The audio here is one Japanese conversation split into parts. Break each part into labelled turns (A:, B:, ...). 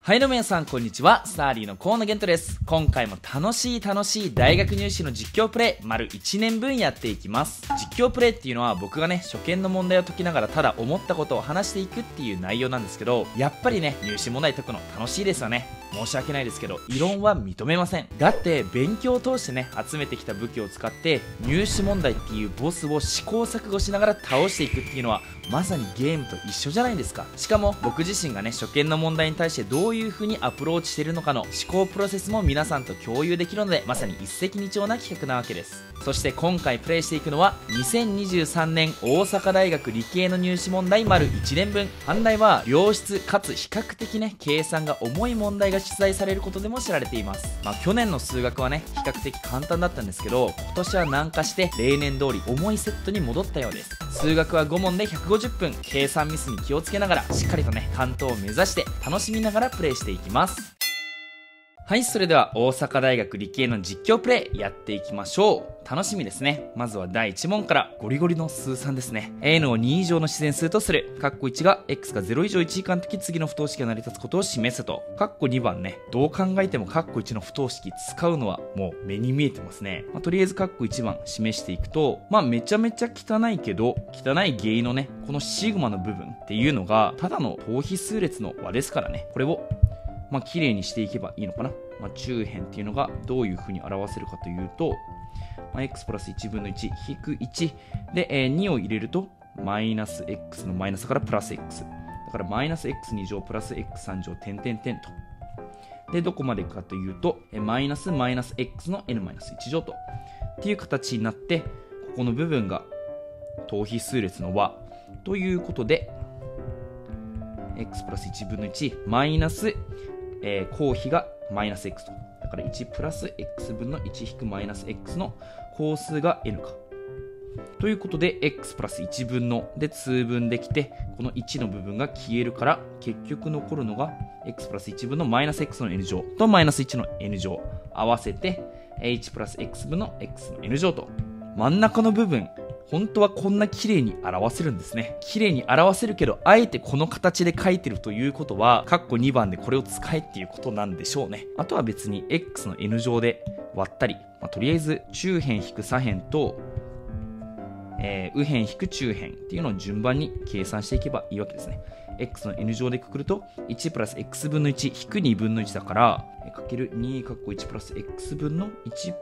A: はいどうも皆さんこんにちは、サーリーの河野玄斗です。今回も楽しい大学入試の実況プレイ丸1年分やっていきます。実況プレイっていうのは僕がね、初見の問題を解きながらただ思ったことを話していくっていう内容なんですけど、やっぱりね、入試問題解くの楽しいですよね。申し訳ないですけど、異論は認めません。だって勉強を通してね、集めてきた武器を使って入試問題っていうボスを試行錯誤しながら倒していくっていうのはまさにゲームと一緒じゃないですか。しかも僕自身がね、初見の問題に対してどういう風にアプローチしているのかの思考プロセスも皆さんと共有できるので、まさに一石二鳥な企画なわけです。そして今回プレイしていくのは2023年大阪大学理系の入試問題丸1年分。判題は良質かつ比較的ね、計算が重い問題が出題されることでも知られています。去年の数学はね、比較的簡単だったんですけど、今年は難化して例年通り重いセットに戻ったようです。数学は5問で150分、計算ミスに気をつけながらしっかりとね、関東を目指して楽しみながらプレイしていきます。はい、それでは大阪大学理系の実況プレイやっていきましょう。楽しみですね。まずは第1問からゴリゴリの数3ですね。n を2以上の自然数とする。1が x が0以上1以下の時、次の不等式が成り立つことを示すと。2番ね、どう考えても1の不等式使うのはもう目に見えてますね。とりあえず1番示していくと、めちゃめちゃ汚いけど、汚い原因のね、このシグマの部分っていうのがただの等比数列の和ですからね。これを綺麗にしていけばいいのかな。中辺っていうのがどういう風に表せるかというと、x プラス1分の1引く1で、2を入れるとマイナス x のマイナスからプラス x だからマイナス x2 乗プラス x3 乗点々点と。でどこまでかというとマイナス x の n-1 乗とっていう形になって、ここの部分が等比数列の和ということで、x プラス1分の1マイナス公比がマイナス x と。だから1プラス x 分の1引くマイナス x の項数が n か。ということで、x プラス1分ので通分できて、この1の部分が消えるから、結局残るのが x プラス1分のマイナス x の n 乗とマイナス1の n 乗合わせて、1プラス x 分の x の n 乗と。真ん中の部分、本当はこんな綺麗に表せるんですね。綺麗に表せるけど、あえてこの形で書いてるということは、2番でこれを使えっていうことなんでしょうね。あとは別に x の n 乗で割ったり、とりあえず中辺引く左辺と、右辺引く中辺っていうのを順番に計算していけばいいわけですね。x の n 乗でくくると、1プラス x 分の1引く2分の1だから、かける2かっこ1プラス x 分の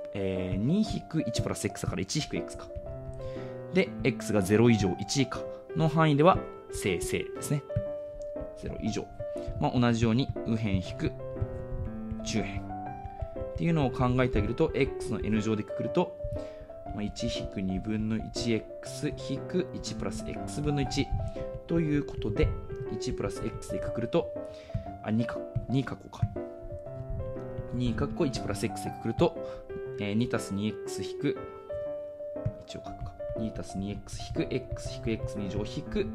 A: 1、2引く1プラス x だから1引く x か。で、x が0以上1以下の範囲では正ですね。0以上。同じように右辺引く中辺っていうのを考えてあげると、x の n 乗でくくると、1引く2分の 1x 引く1プラス x 分の1ということで、1プラス x でくくると、2かっこか。2かっこ1プラス x でくくると、2たす 2x 引く、一応書くか。2たす 2x 引く x 引く x2 乗引く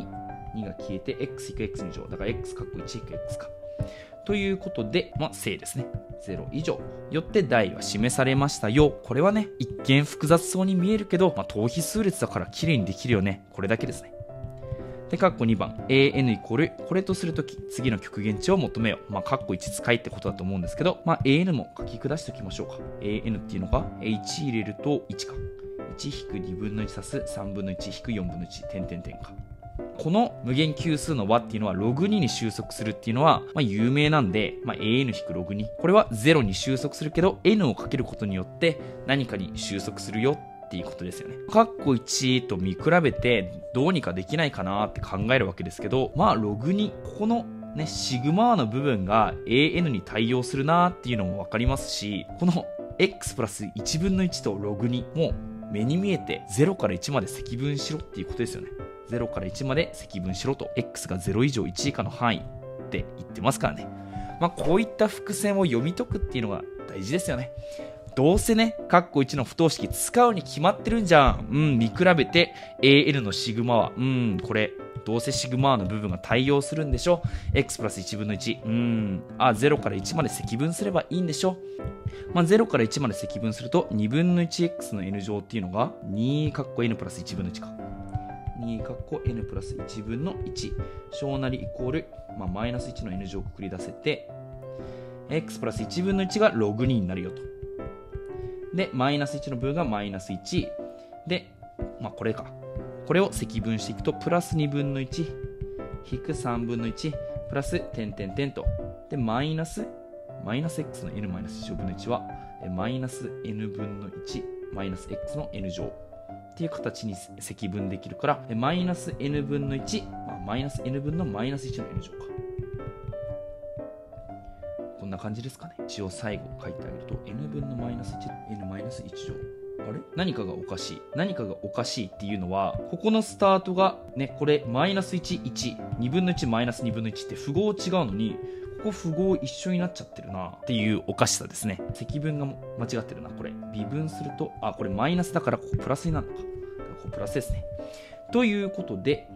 A: 2が消えて x 引く x2 乗だから x かっこ1引く x かということで、正ですね。0以上よって題は示されましたよ。これはね、一見複雑そうに見えるけど、等比数列だから綺麗にできるよね。これだけですね。で、2番 an イコールこれとするとき、次の極限値を求めよう。1使いってことだと思うんですけど、an も書き下しておきましょうか。an っていうのが h 入れると1か。1引く2分の1足す3分の1引く4分の1点々点か。この無限級数の和っていうのはログ2に収束するっていうのは有名なんで、an 引くログ2。これは0に収束するけど n をかけることによって何かに収束するよっていうことですよね。1と見比べてどうにかできないかなって考えるわけですけど、ログ2、ここのね、シグマの部分が an に対応するなっていうのもわかりますし、この x プラス1分の1とログ2も目に見えて0から1まで積分しろっていうことですよね。0から1まで積分しろと、x が0以上1以下の範囲って言ってますからね。こういった伏線を読み解くっていうのが大事ですよね。どうせね、1の不等式使うに決まってるんじゃん。見比べて an のシグマは、これどうせシグマの部分が対応するんでしょ。x プラス1分の1。0から1まで積分すればいいんでしょ。0から1まで積分すると2分の 1x の n 乗っていうのが2かっこ n プラス1分の1か。 2括弧 n プラス1分の1小なりイコール、マイナス1の n 乗をくくり出せて、x プラス1分の1がログ2になるよと。で、マイナス1の分がマイナス1。で、これか。これを積分していくと、プラス2分の1、引く3分の1、プラス点々点と。で、マイナス x の n マイナス1乗分の1は、マイナス n 分の1、マイナス x の n 乗っていう形に積分できるから、マイナス n 分の1、マイナス n 分のマイナス1の n 乗か。こんな感じですかね。一応最後書いてあげると、n 分のマイナス1、n マイナス1乗。あれ？何かがおかしい。何かがおかしいっていうのは、ここのスタートがね、これ、マイナス1、1、2分の1、マイナス2分の1って符号違うのに、ここ符号一緒になっちゃってるなっていうおかしさですね。積分が間違ってるな、これ。微分すると、これマイナスだからここプラスになるのか。だからここプラスですね。ということで、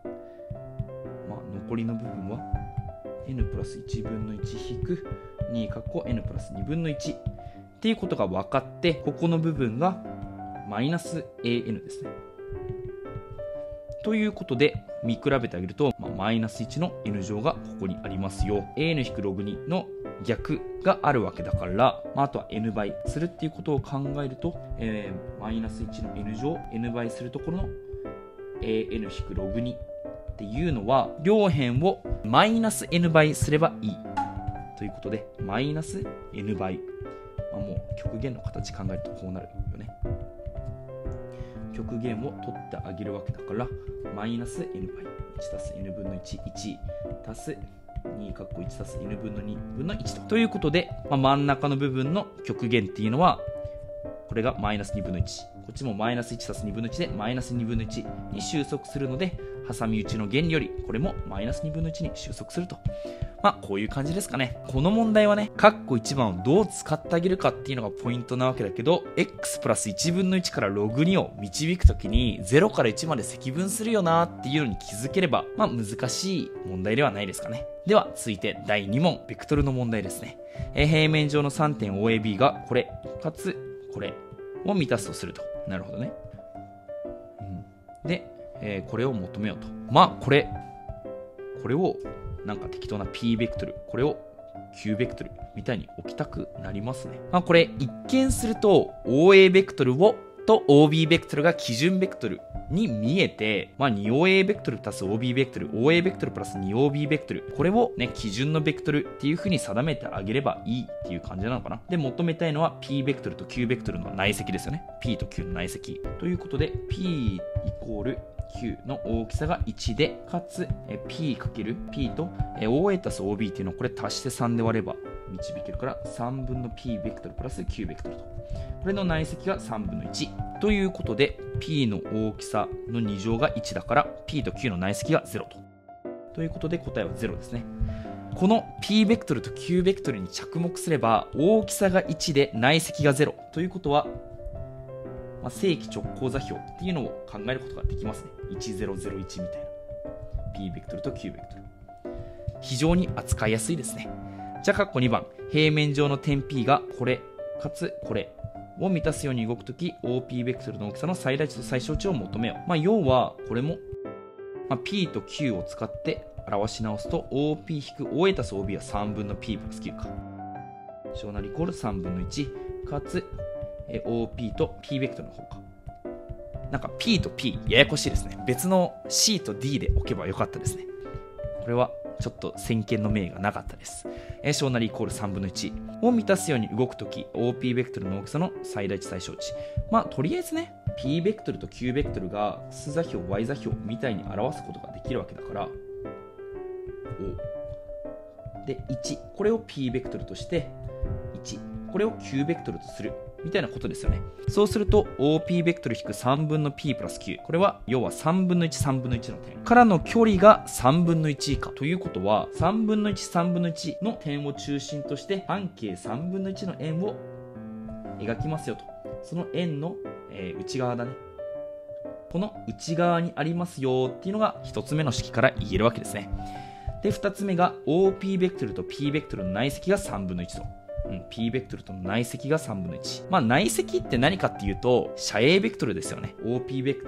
A: 残りの部分は、n プラス1分の1引く2括弧 n プラス2分の1っていうことが分かって、ここの部分がマイナス an ですね。ということで、見比べてあげると、マイナス1の n 乗がここにありますよ。an-log2 の逆があるわけだから、あとは n 倍するっていうことを考えると、マイナス1の n 乗、n 倍するところの an-log2 っていうのは、両辺をマイナス n 倍すればいい。ということで、マイナス n 倍。もう極限の形考えるとこうなるよね。極限を取ってあげるわけだから、マイナス n 倍。1たす n 分の1、1たす2括弧1たす n 分の2分の1と。ということで、真ん中の部分の極限っていうのは、これがマイナス2分の1。こっちもマイナス1たす2分の1でマイナス2分の1に収束するので、挟み撃ちの原理より、これもマイナス2分の1に収束すると。こういう感じですかね。この問題はね、括弧1番をどう使ってあげるかっていうのがポイントなわけだけど、x プラス1分の1からログ2を導くときに、0から1まで積分するよなっていうのに気づければ、難しい問題ではないですかね。では、続いて第2問、ベクトルの問題ですね。平面上の3点 OAB がこれ、かつこれを満たすとすると。なるほどね。で、これを求めようと。これを、なんか適当な P ベクトル、これを Q ベクトルみたいに置きたくなりますね。これ一見すると OA ベクトルと OB ベクトルが基準ベクトルに見えて、2OA ベクトル足す OB ベクトル、OA ベクトルプラス 2OB ベクトル、これをね、基準のベクトルっていう風に定めてあげればいいっていう感じなのかな。で、求めたいのは P ベクトルと Q ベクトルの内積ですよね。P と Q の内積。ということで、P イコールQ の大きさが1で、かつ P×P と OA 足す OB っていうのをこれ足して3で割れば導けるから、3分の P ベクトルプラス Q ベクトルと。これの内積が3分の1。ということで、P の大きさの2乗が1だから、P と Q の内積が0と。ということで答えは0ですね。この P ベクトルと Q ベクトルに着目すれば、大きさが1で内積が0。ということは、正規直行座標っていうのを考えることができますね。1001みたいな。P ベクトルと Q ベクトル。非常に扱いやすいですね。じゃあ、括弧2番。平面上の点 P がこれ、かつこれを満たすように動くとき、OP ベクトルの大きさの最大値と最小値を求めよう。要は、これも、P と Q を使って表し直すと、OP-OA たす OB は3分の P プラス Q か。小なりイコール3分の1、かつ、OP と P ベクトルの方か。なんか P と P ややこしいですね。別の C と D で置けばよかったですね。これはちょっと先見の明がなかったです。小なりイコール3分の1を満たすように動くとき、OP ベクトルの大きさの最大値最小値。とりあえずね、P ベクトルと Q ベクトルが X 座標、Y 座標みたいに表すことができるわけだから、で、1。これを P ベクトルとして、1。これを Q ベクトルとする。みたいなことですよね。そうすると OP ベクトル引く3分の P プラス Q。これは要は3分の1、3分の1の点からの距離が3分の1以下。ということは3分の1、3分の1の点を中心として半径3分の1の円を描きますよと。その円の、内側だね。この内側にありますよっていうのが1つ目の式から言えるわけですね。で、2つ目が OP ベクトルと P ベクトルの内積が3分の1と。P ベクトルとの内積が3分の1。内積って何かっていうと、斜影ベクトルですよね。OP ベクトルっ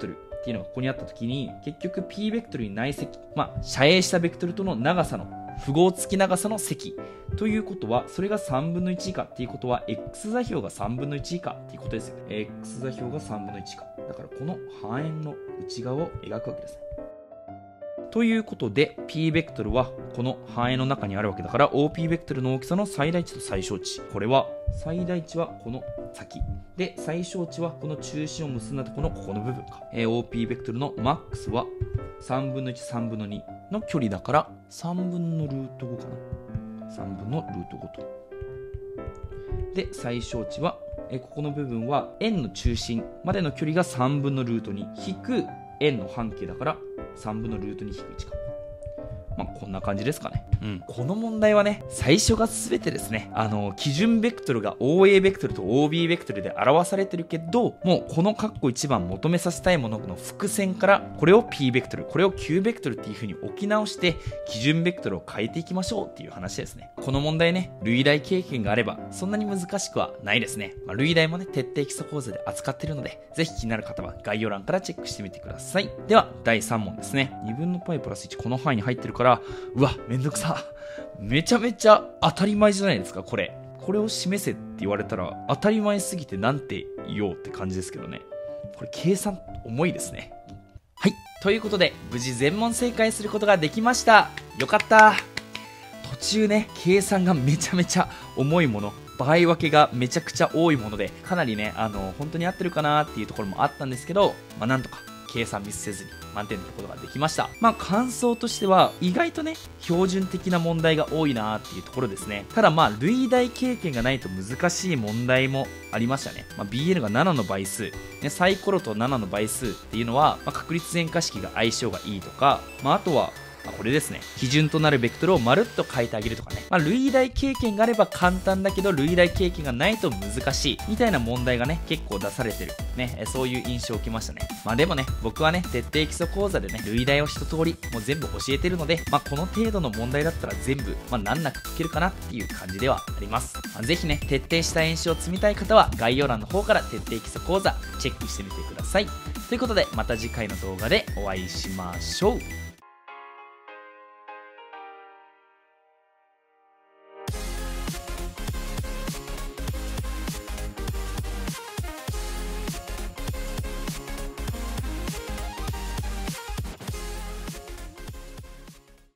A: っていうのがここにあった時に、結局 P ベクトルに内積、遮影したベクトルとの長さの符号付き長さの積ということは、それが3分の1以下っていうことは X 座標が3分の1以下っていうことですよ。X 座標が3分の1以下だから、この半円の内側を描くわけですね。ということで P ベクトルはこの半円の中にあるわけだから、 OP ベクトルの大きさの最大値と最小値、これは最大値はこの先で、最小値はこの中心を結んだところのここの部分か。OP ベクトルのマックスは3分の1、3分の2の距離だから、3分のルート5かな。3分のルート5と。で、最小値は、ここの部分は円の中心までの距離が3分のルート2引く円の半径だから、3分のルート2引く1か。こんな感じですかね。この問題はね、最初が全てですね。基準ベクトルが OA ベクトルと OB ベクトルで表されてるけど、もうこの括弧1番求めさせたいものの伏線から、これを P ベクトル、これを Q ベクトルっていう風に置き直して、基準ベクトルを変えていきましょうっていう話ですね。この問題ね、類題経験があれば、そんなに難しくはないですね。類題もね、徹底基礎講座で扱ってるので、ぜひ気になる方は概要欄からチェックしてみてください。では、第3問ですね。2分の π プラス1、この範囲に入ってるから、うわ、めんどくさ。めちゃめちゃ当たり前じゃないですか、これ。これを示せって言われたら、当たり前すぎてなんて言おうって感じですけどね。これ計算重いですね。はい。ということで、無事全問正解することができました。よかった。途中ね、計算がめちゃめちゃ重いもの、場合分けがめちゃくちゃ多いもので、かなりね、本当に合ってるかなっていうところもあったんですけど、なんとか計算ミスせずに満点取ることができました。感想としては意外とね、標準的な問題が多いなっていうところですね。ただ類題経験がないと難しい問題もありましたね。BL が7の倍数、ね、サイコロと7の倍数っていうのは、確率変化式が相性がいいとか、あとはこれですね。基準となるベクトルをまるっと変えてあげるとかね。類題経験があれば簡単だけど、類題経験がないと難しい。みたいな問題がね、結構出されてる。ね、そういう印象を受けましたね。でもね、僕はね、徹底基礎講座でね、類題を一通り、もう全部教えてるので、この程度の問題だったら全部、難なく解けるかなっていう感じではあります。ぜひね、徹底した演習を積みたい方は、概要欄の方から徹底基礎講座、チェックしてみてください。ということで、また次回の動画でお会いしましょう。